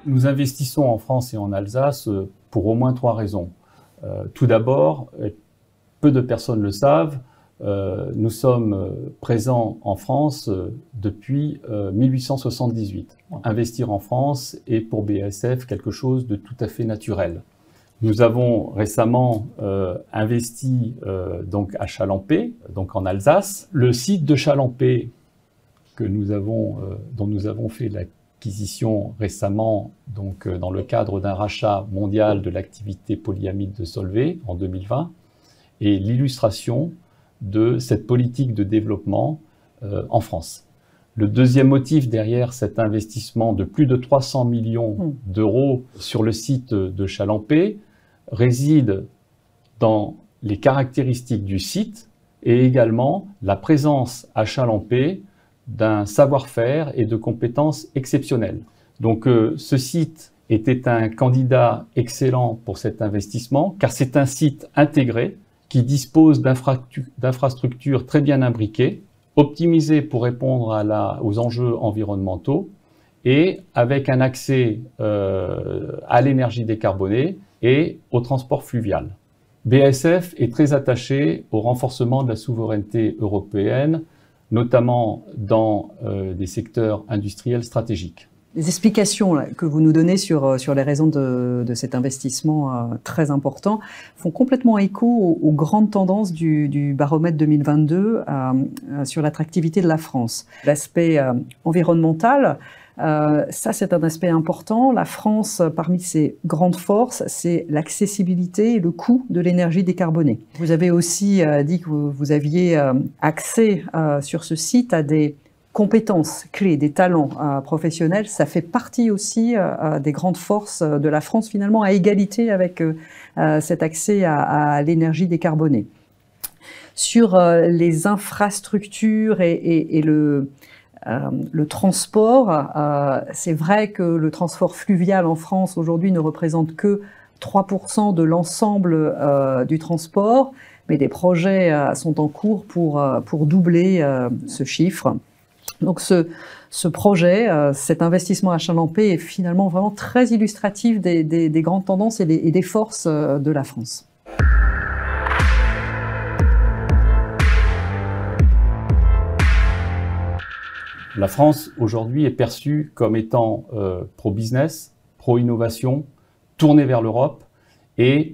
Nous investissons en France et en Alsace pour au moins 3 raisons. Tout d'abord, peu de personnes le savent, nous sommes présents en France depuis 1878. Investir en France est pour BASF quelque chose de tout à fait naturel. Nous avons récemment investi donc à Chalampé, donc en Alsace. Le site de Chalampé dont nous avons fait l'acquisition récemment, donc dans le cadre d'un rachat mondial de l'activité polyamide de Solvay en 2020, est l'illustration de cette politique de développement en France. Le deuxième motif derrière cet investissement de plus de 300 millions d'euros sur le site de Chalampé réside dans les caractéristiques du site et également la présence à Chalampé d'un savoir-faire et de compétences exceptionnelles. Donc ce site était un candidat excellent pour cet investissement car c'est un site intégré qui dispose d'infrastructures très bien imbriquées, optimisées pour répondre aux enjeux environnementaux et avec un accès à l'énergie décarbonée et au transport fluvial. BASF est très attaché au renforcement de la souveraineté européenne, notamment dans des secteurs industriels stratégiques. Les explications là, que vous nous donnez sur les raisons de cet investissement très important font complètement écho aux grandes tendances du baromètre 2022 sur l'attractivité de la France. L'aspect environnemental, ça c'est un aspect important. La France, parmi ses grandes forces, c'est l'accessibilité et le coût de l'énergie décarbonée. Vous avez aussi dit que vous aviez accès sur ce site à des compétences clés, des talents professionnels. Ça fait partie aussi des grandes forces de la France, finalement, à égalité avec cet accès à l'énergie décarbonée. Sur les infrastructures et le transport, c'est vrai que le transport fluvial en France aujourd'hui ne représente que 3% de l'ensemble du transport, mais des projets sont en cours pour doubler ce chiffre. Donc ce projet, cet investissement à Chalampé est finalement vraiment très illustratif des grandes tendances et des forces de la France. La France aujourd'hui est perçue comme étant pro-business, pro-innovation, tournée vers l'Europe et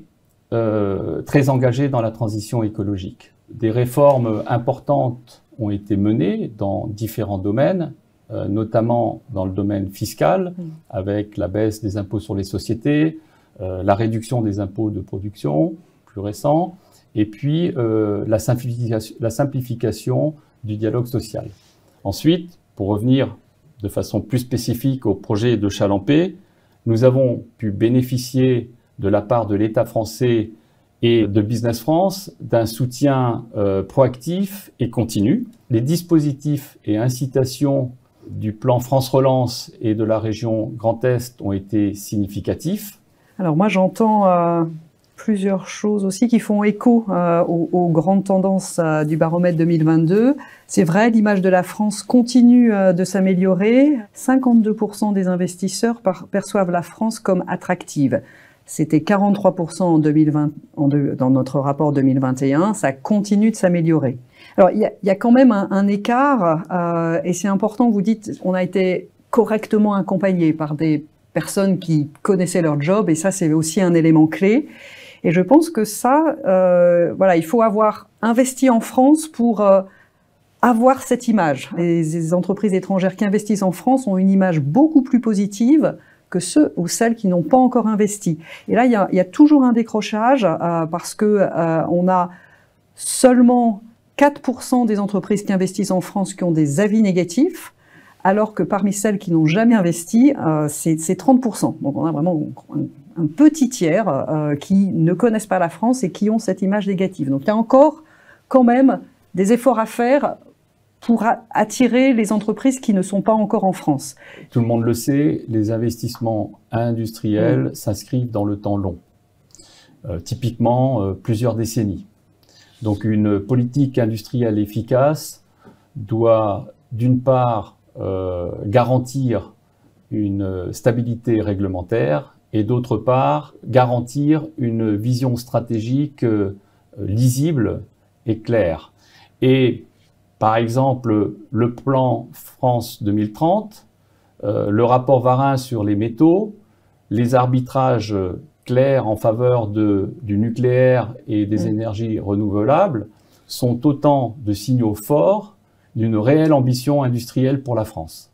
très engagée dans la transition écologique. Des réformes importantes ont été menées dans différents domaines, notamment dans le domaine fiscal, avec la baisse des impôts sur les sociétés, la réduction des impôts de production, plus récent, et puis la simplification du dialogue social. Ensuite, pour revenir de façon plus spécifique au projet de Chalampé, nous avons pu bénéficier de la part de l'État français et de Business France d'un soutien proactif et continu. Les dispositifs et incitations du plan France Relance et de la région Grand Est ont été significatifs. Alors moi j'entends plusieurs choses aussi qui font écho aux grandes tendances du baromètre 2022. C'est vrai, l'image de la France continue de s'améliorer. 52% des investisseurs perçoivent la France comme attractive. C'était 43% en 2020, dans notre rapport 2021. Ça continue de s'améliorer. Alors, il y a quand même un écart, et c'est important, vous dites, on a été correctement accompagné par des personnes qui connaissaient leur job, et ça, c'est aussi un élément clé. Et je pense que ça, voilà, il faut avoir investi en France pour avoir cette image. Les entreprises étrangères qui investissent en France ont une image beaucoup plus positive que ceux ou celles qui n'ont pas encore investi. Et là, il y a toujours un décrochage parce que on a seulement 4% des entreprises qui investissent en France qui ont des avis négatifs, alors que parmi celles qui n'ont jamais investi, c'est 30%. Donc on a vraiment un petit tiers qui ne connaissent pas la France et qui ont cette image négative. Donc il y a encore quand même des efforts à faire pour attirer les entreprises qui ne sont pas encore en France. Tout le monde le sait, les investissements industriels s'inscrivent dans le temps long, typiquement plusieurs décennies. Donc une politique industrielle efficace doit d'une part garantir une stabilité réglementaire et d'autre part, garantir une vision stratégique lisible et claire. Et par exemple, le plan France 2030, le rapport Varin sur les métaux, les arbitrages clairs en faveur du nucléaire et des énergies renouvelables sont autant de signaux forts d'une réelle ambition industrielle pour la France.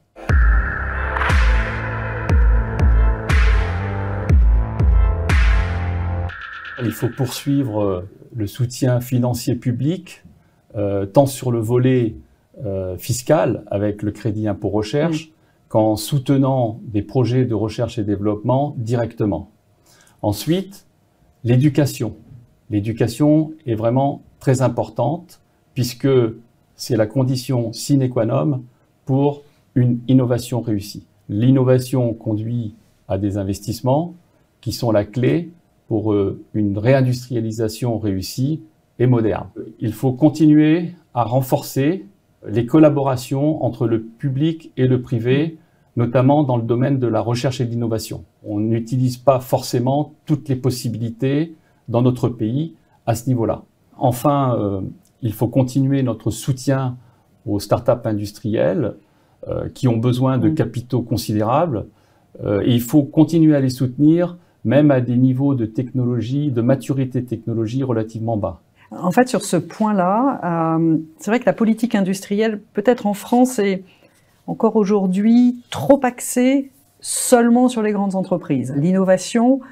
Il faut poursuivre le soutien financier public, tant sur le volet fiscal avec le crédit impôt recherche, qu'en soutenant des projets de recherche et développement directement. Ensuite, l'éducation. L'éducation est vraiment très importante puisque c'est la condition sine qua non pour une innovation réussie. L'innovation conduit à des investissements qui sont la clé pour une réindustrialisation réussie et moderne. Il faut continuer à renforcer les collaborations entre le public et le privé, notamment dans le domaine de la recherche et de l'innovation. On n'utilise pas forcément toutes les possibilités dans notre pays à ce niveau-là. Enfin, il faut continuer notre soutien aux startups industrielles qui ont besoin de capitaux considérables et il faut continuer à les soutenir même à des niveaux de technologie, de maturité technologie relativement bas. En fait, sur ce point-là, c'est vrai que la politique industrielle, peut-être en France, est encore aujourd'hui trop axée seulement sur les grandes entreprises. L'innovation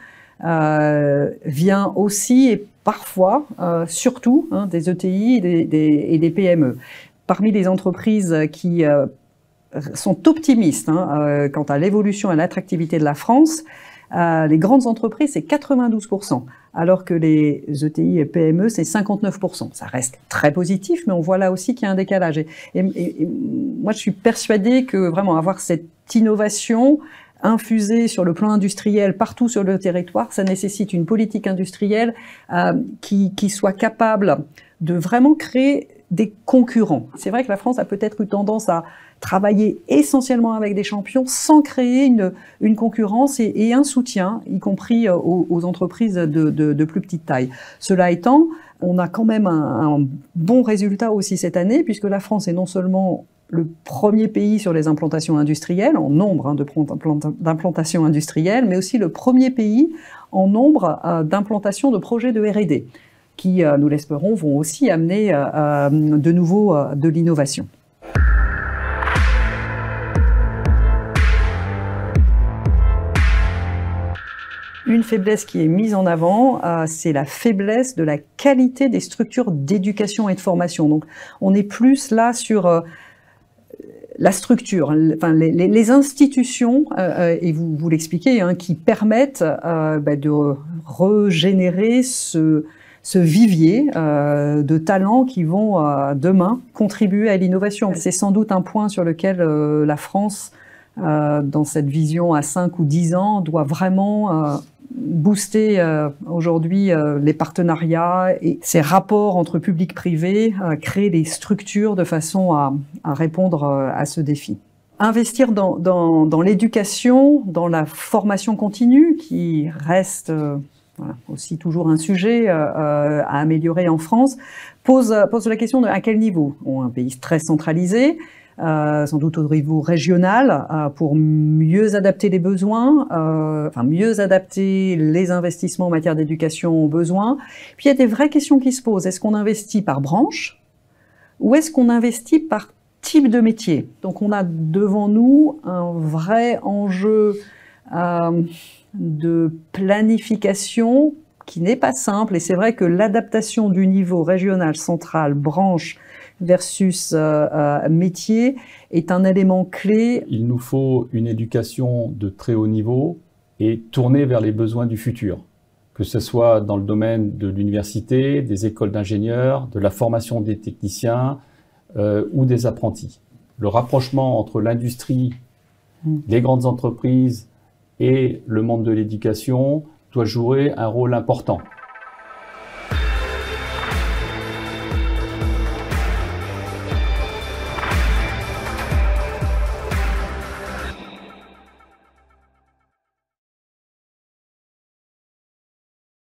vient aussi et parfois, surtout, des ETI et des PME. Parmi les entreprises qui sont optimistes quant à l'évolution et à l'attractivité de la France, les grandes entreprises, c'est 92%, alors que les ETI et PME, c'est 59%. Ça reste très positif, mais on voit là aussi qu'il y a un décalage. Et moi, je suis persuadée que vraiment avoir cette innovation infusée sur le plan industriel partout sur le territoire, ça nécessite une politique industrielle qui soit capable de vraiment créer des concurrents. C'est vrai que la France a peut-être eu tendance à travailler essentiellement avec des champions sans créer une concurrence et un soutien, y compris aux entreprises de plus petite taille. Cela étant, on a quand même un bon résultat aussi cette année, puisque la France est non seulement le premier pays sur les implantations industrielles, en nombre d'implantations industrielles, mais aussi le premier pays en nombre d'implantations de projets de R&D, qui, nous l'espérons, vont aussi amener de nouveau de l'innovation. Une faiblesse qui est mise en avant, c'est la faiblesse de la qualité des structures d'éducation et de formation. Donc, on est plus là sur la structure, enfin, les institutions, et vous l'expliquez, qui permettent de régénérer ce vivier de talents qui vont demain contribuer à l'innovation. C'est sans doute un point sur lequel la France, dans cette vision à 5 ou 10 ans, doit vraiment booster aujourd'hui les partenariats et ces rapports entre public-privé, créer des structures de façon à répondre à ce défi. Investir dans l'éducation, dans la formation continue, qui reste voilà, aussi toujours un sujet à améliorer en France, pose la question de à quel niveau. Un pays très centralisé, sans doute au niveau régional, pour mieux adapter les besoins, mieux adapter les investissements en matière d'éducation aux besoins. Puis il y a des vraies questions qui se posent. Est-ce qu'on investit par branche ou est-ce qu'on investit par type de métier? Donc on a devant nous un vrai enjeu de planification qui n'est pas simple, et c'est vrai que l'adaptation du niveau régional, central, branche versus métier est un élément clé. Il nous faut une éducation de très haut niveau et tournée vers les besoins du futur, que ce soit dans le domaine de l'université, des écoles d'ingénieurs, de la formation des techniciens ou des apprentis. Le rapprochement entre l'industrie, les grandes entreprises et le monde de l'éducation doit jouer un rôle important.